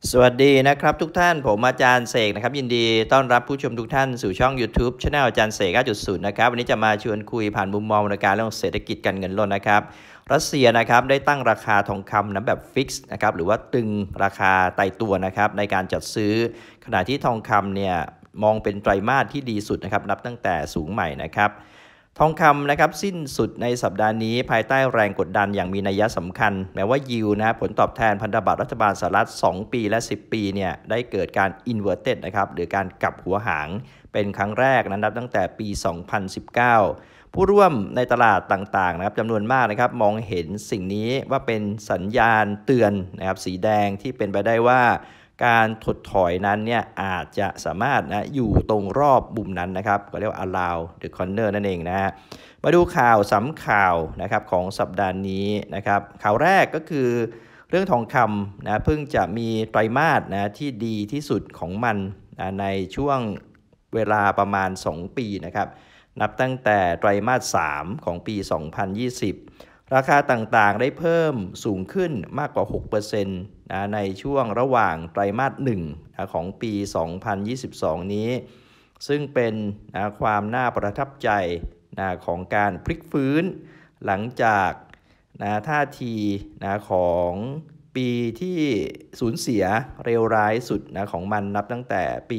สวัสดีนะครับทุกท่านผมอาจารย์เสกนะครับยินดีต้อนรับผู้ชมทุกท่านสู่ช่อง YouTube Channel อาจารย์เสก 9.0 นะครับวันนี้จะมาชวนคุยผ่านมุมมองในการเรื่องเศรษฐกิจการเงินลดนะครับรัสเซียนะครับได้ตั้งราคาทองคำแบบฟิกซ์นะครับหรือว่าตึงราคาตายตัวนะครับในการจัดซื้อขณะที่ทองคำเนี่ยมองเป็นไตรมาสที่ดีสุดนะครับนับตั้งแต่สูงใหม่นะครับทองคำนะครับสิ้นสุดในสัปดาห์นี้ภายใต้แรงกดดันอย่างมีนัยสำคัญแม้ว่ายิวนะผลตอบแทนพันธบัตรรัฐบาลสหรัฐ2ปีและ10ปีเนี่ยได้เกิดการอินเวอร์เต็ดนะครับหรือการกลับหัวหางเป็นครั้งแรกนับตั้งแต่ปี 2019 ผู้ร่วมในตลาดต่างๆนะครับจำนวนมากนะครับมองเห็นสิ่งนี้ว่าเป็นสัญญาณเตือนนะครับสีแดงที่เป็นไปได้ว่าการถดถอยนั้นเนี่ยอาจจะสามารถอยู่ตรงรอบมุมนั้นนะครับก็เรียกว่า around the corner นั่นเองนะฮะมาดูข่าวสำข่าวนะครับของสัปดาห์นี้นะครับข่าวแรกก็คือเรื่องทองคำนะเพิ่งจะมีไตรมาสนะที่ดีที่สุดของมันนะในช่วงเวลาประมาณ2ปีนะครับนับตั้งแต่ไตรมาส3ของปี 2020ราคาต่างๆได้เพิ่มสูงขึ้นมากกว่า 6% นะในช่วงระหว่างไตรมาส1นะของปี 2022 นี้ซึ่งเป็นนะความน่าประทับใจนะของการพลิกฟื้นหลังจากนะท่าทีนะของปีที่สูญเสียเลวร้ายสุดนะของมันนับตั้งแต่ปี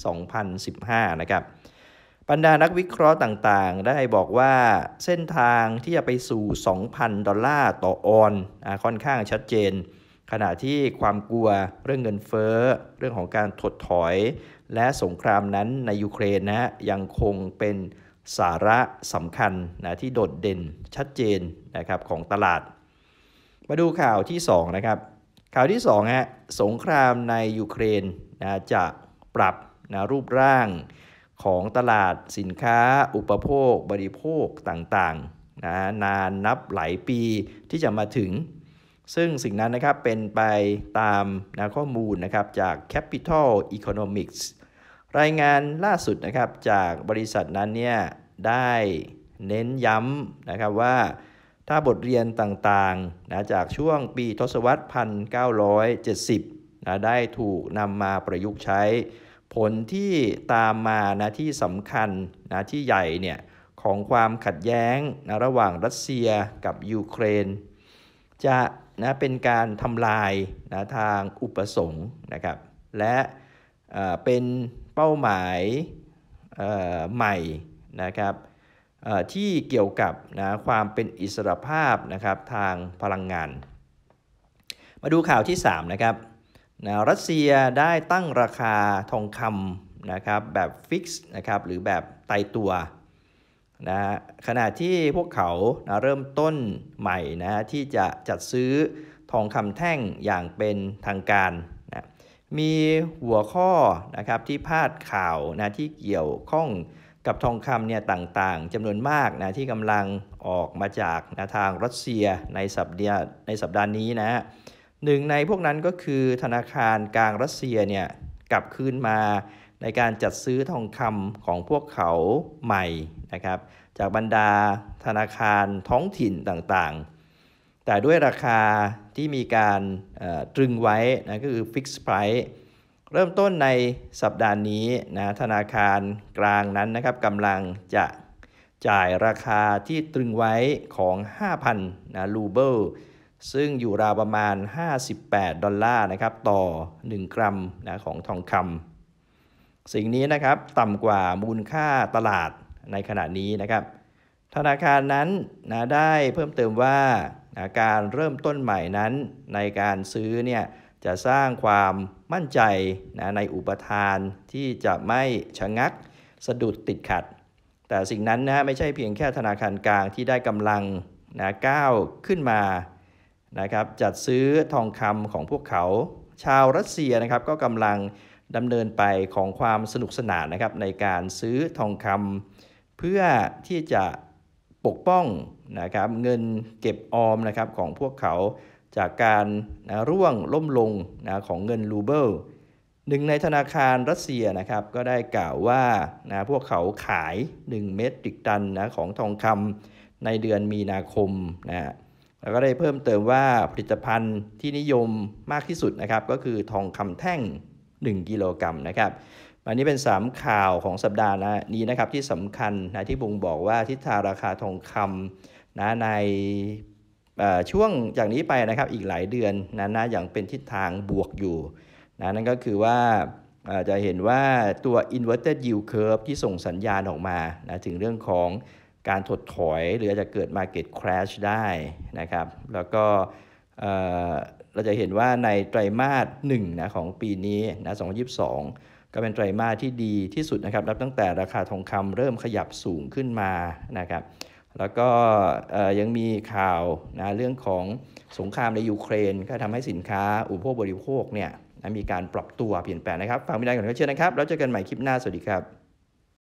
2015 นะครับบรรดานักวิเคราะห์ต่างๆได้บอกว่าเส้นทางที่จะไปสู่ $2,000 ต่อออนค่อนข้างชัดเจนขณะที่ความกลัวเรื่องเงินเฟ้อเรื่องของการถดถอยและสงครามนั้นในยูเครนนะยังคงเป็นสาระสำคัญนะที่โดดเด่นชัดเจนนะครับของตลาดมาดูข่าวที่2นะครับข่าวที่2สงครามในยูเครนนะจะปรับนะรูปร่างของตลาดสินค้าอุปโภคบริโภคต่างๆนะนานนับหลายปีที่จะมาถึงซึ่งสิ่งนั้นนะครับเป็นไปตามนะข้อมูลนะครับจาก Capital Economics รายงานล่าสุดนะครับจากบริษัทนั้นเนี่ยได้เน้นย้ำนะครับว่าถ้าบทเรียนต่างๆนะจากช่วงปีทศวรรษ 1970 นะได้ถูกนำมาประยุกต์ใช้ผลที่ตามมานะที่สำคัญนะที่ใหญ่เนี่ยของความขัดแย้งนะระหว่างรัสเซียกับยูเครนจะนะเป็นการทำลายนะทางอุปสงค์นะครับและเป็นเป้าหมายใหม่นะครับที่เกี่ยวกับนะความเป็นอิสรภาพนะครับทางพลังงานมาดูข่าวที่3นะครับนะรัสเซียได้ตั้งราคาทองคำนะครับแบบฟิกซ์นะครับหรือแบบตายตัวนะขณะที่พวกเขานะเริ่มต้นใหม่นะที่จะจัดซื้อทองคำแท่งอย่างเป็นทางการนะมีหัวข้อนะครับที่พาดข่าวนะที่เกี่ยวข้องกับทองคำเนี่ยต่างๆจำนวนมากนะที่กำลังออกมาจากนะทางรัสเซียในสัปดาห์นี้นะหนึ่งในพวกนั้นก็คือธนาคารกลางรัสเซียเนี่ยกลับคืนมาในการจัดซื้อทองคำของพวกเขาใหม่นะครับจากบรรดาธนาคารท้องถิ่นต่างๆแต่ด้วยราคาที่มีการตรึงไว้นะก็คือ Fixed Price เริ่มต้นในสัปดาห์นี้นะธนาคารกลางนั้นนะครับกำลังจะจ่ายราคาที่ตรึงไว้ของ 5,000 นะรูเบิลซึ่งอยู่ราวประมาณ$58นะครับต่อ1กรัมนะของทองคำสิ่งนี้นะครับต่ำกว่ามูลค่าตลาดในขณะนี้นะครับธนาคารนั้นนะได้เพิ่มเติมว่านะการเริ่มต้นใหม่นั้นในการซื้อเนี่ยจะสร้างความมั่นใจนะในอุปทานที่จะไม่ชะงักสะดุดติดขัดแต่สิ่งนั้นนะไม่ใช่เพียงแค่ธนาคารกลางที่ได้กำลังนะก้าวขึ้นมานะครับจัดซื้อทองคำของพวกเขาชาวรัสเซียนะครับก็กำลังดำเนินไปของความสนุกสนานนะครับในการซื้อทองคำเพื่อที่จะปกป้องนะครับเงินเก็บออมนะครับของพวกเขาจากการร่วงล้มลงนะของเงินรูเบิลหนึ่งในธนาคารรัสเซียนะครับก็ได้กล่าวว่านะพวกเขาขาย1 เมตริกตันนะของทองคำในเดือนมีนาคมนะแล้วก็ได้เพิ่มเติมว่าผลิตภัณฑ์ที่นิยมมากที่สุดนะครับก็คือทองคำแท่ง1กิโลกรัมนะครับอันนี้เป็น3ข่าวของสัปดาห์นี้นะครับที่สำคัญนะที่บ่งบอกว่าทิศทางราคาทองคำนะในช่วงจากนี้ไปนะครับอีกหลายเดือนนะอย่างเป็นทิศทางบวกอยู่นะนั่นก็คือว่าจะเห็นว่าตัว inverted yield curve ที่ส่งสัญญาณออกมานะถึงเรื่องของการถดถอยหรืออาจจะเกิด market crash ได้นะครับแล้วก็เราจะเห็นว่าในไตรมาส1นะของปีนี้นะ2022ก็เป็นไตรมาสที่ดีที่สุดนะครับนับตั้งแต่ราคาทองคำเริ่มขยับสูงขึ้นมานะครับแล้วก็ยังมีข่าวนะเรื่องของสงครามในยูเครนก็ทำให้สินค้าอุปโภคบริโภคเนี่ยมีการปรับตัวเปลี่ยนแปลงนะครับฟังไม่ได้ก่อนก็เชื่อนะครับแล้วเจอกันใหม่คลิปหน้าสวัสดีครับ